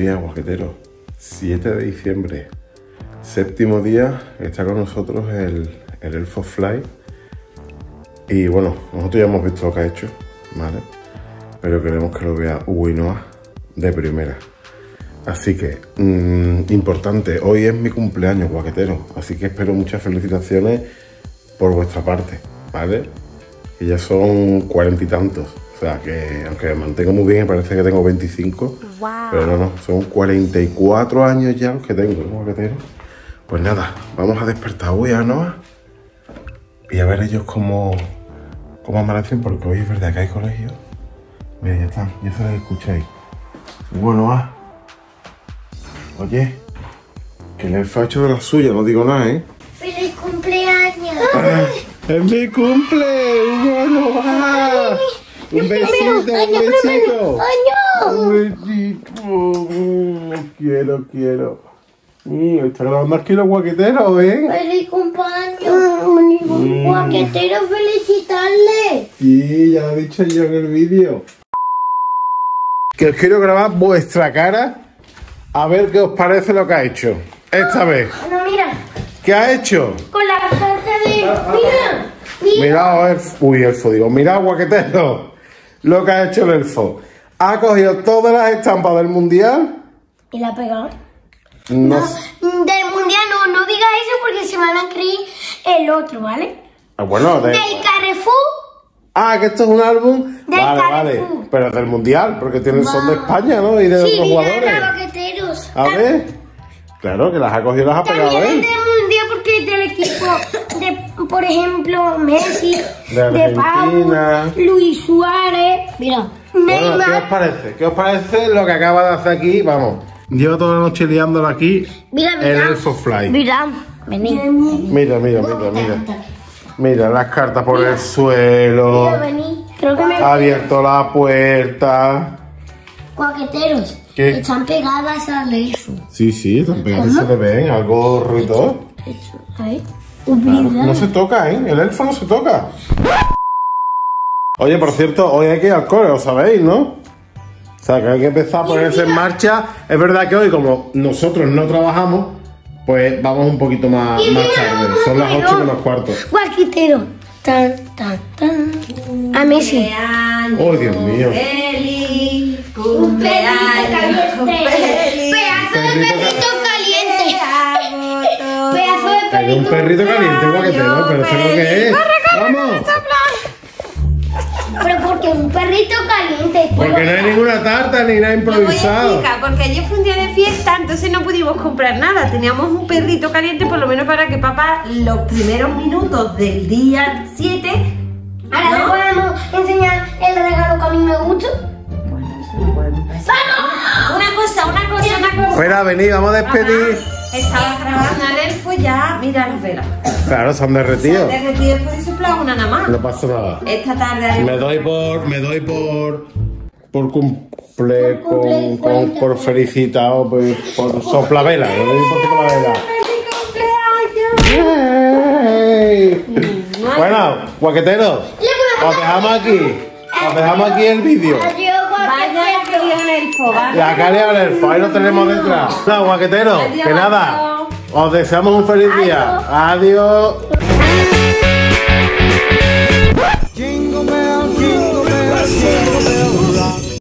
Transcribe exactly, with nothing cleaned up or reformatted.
día, guaquetero. siete de diciembre. Séptimo día, está con nosotros el, el Elfo Fly. Y bueno, nosotros ya hemos visto lo que ha hecho, ¿vale? Pero queremos que lo vea Hugo y Noah de primera. Así que, mmm, importante, hoy es mi cumpleaños, guaquetero. Así que espero muchas felicitaciones por vuestra parte, ¿vale? Y ya son cuarenta y tantos. O sea, que aunque me mantengo muy bien, me parece que tengo veinticinco. Wow. Pero no, no, son cuarenta y cuatro años ya los que tengo, ¿no, guaquetero? Pues nada, vamos a despertar hoy a Noah. Y a ver ellos cómo, cómo amanecen, porque hoy es verdad que hay colegio. Mira, ya están, ya se les escucháis. Bueno, Noah. Oye, que el elfo ha hecho de la suya, no digo nada, ¿eh? ¡Feliz cumpleaños! Ah, ¡es mi cumple! ¡Bueno, va! ¡Un besito, un besito! ¡Un besito! Mm, quiero, quiero. Mm, está grabando aquí los guaqueteros, ¿eh? ¡Feliz cumpleaños! Mm. ¡Guaquetero, felicitarle! Sí, ya lo he dicho yo en el vídeo. Que os quiero grabar vuestra cara. A ver qué os parece lo que ha hecho esta vez. No, mira. ¿Qué ha hecho? Con la carta de... Mira, mira. Mirad, elfo. Uy, elfo, digo. Mirad, guaquetero. Lo que ha hecho el elfo. Ha cogido todas las estampas del mundial. ¿Y la ha pegado? No. No, del mundial no, no digas eso porque se van a creer el otro, ¿vale? Ah, bueno, de... Del Carrefour. Ah, que esto es un álbum. Del vale, Carrefour. vale. Pero del mundial, porque tienen wow. son de España, ¿no? Y de sí, otros jugadores. Guaqueteros. A ver. Claro, que las ha cogido y las ha pegado, También ¿eh? es del mundial porque es del equipo de, por ejemplo, Messi, de, de Pau, Luis Suárez. Mira, bueno, ¿qué os parece? ¿Qué os parece lo que acaba de hacer aquí? Vamos. Lleva toda la noche liándolo aquí. Mira, mira. El Elfo Fly. Mira, vení. Mira, mira, mira, mira. Mira las cartas por mira. el suelo. Mira, vení. Creo que me... Ha abierto la puerta. Guaqueteros. ¿Qué? Están pegadas al elfo. Sí, sí, están pegadas. Se le ven algo ruido. Claro, no se toca, ¿eh? El elfo no se toca. Oye, por cierto, hoy hay que ir al cole, lo sabéis, ¿no? O sea, que hay que empezar a ponerse en marcha. Es verdad que hoy, como nosotros no trabajamos, pues vamos un poquito más, más tarde. Son las ocho menos cuarto. Guaquetero. Tan, tan, tan. A Messi. Oh, Dios mío. Feliz cumpleaños. Pedazo de perrito caliente. Pedazo de perrito. Es un perrito caliente, guaquetero, pero ¿eso es lo que es? ¡Vamos! Pero porque un perrito caliente. Porque no hay ninguna tarta ni nada improvisado. Lo voy a explicar, porque ayer fue un día de fiesta, entonces no pudimos comprar nada. Teníamos un perrito caliente por lo menos para que papá los primeros minutos del día siete. Ahora ¿no? le podemos enseñar el regalo que a mí me gusta. Bueno, eso no podemos empezar. ¡Vamos! Una cosa, una cosa, una cosa. Espera, venid, vamos a despedir. Estaba grabando el elfo ya, mira las velas. Claro, se han derretido. Se han derretido después de soplar una nada más. No pasa nada. Esta tarde. Me doy por, me doy por, por cumple, con, con, por felicitado, por, por soplavela. Me doy por soplavela. ¡Hey! Bueno, guaqueteros, os dejamos aquí. Os dejamos aquí el vídeo. Vaya que dio el elfo, vaya. La cara del elfo, ahí lo tenemos detrás. No, guaqueteros, que nada. Os deseamos un feliz día. Adiós.